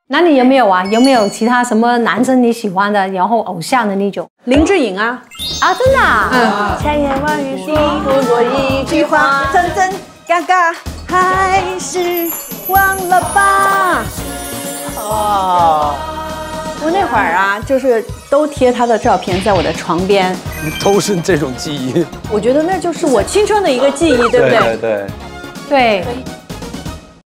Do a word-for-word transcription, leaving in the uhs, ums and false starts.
那你有没有啊？有没有其他什么男生你喜欢的，然后偶像的那种？ 林志颖啊， 啊，真的啊？ 嗯，千言万语说不过一句话，真真嘎嘎，还是忘了吧。哦，我那会儿啊，就是都贴他的照片在我的床边， 都是这种记忆。 我觉得那就是我青春的一个记忆，对不对？ 对对对。 对。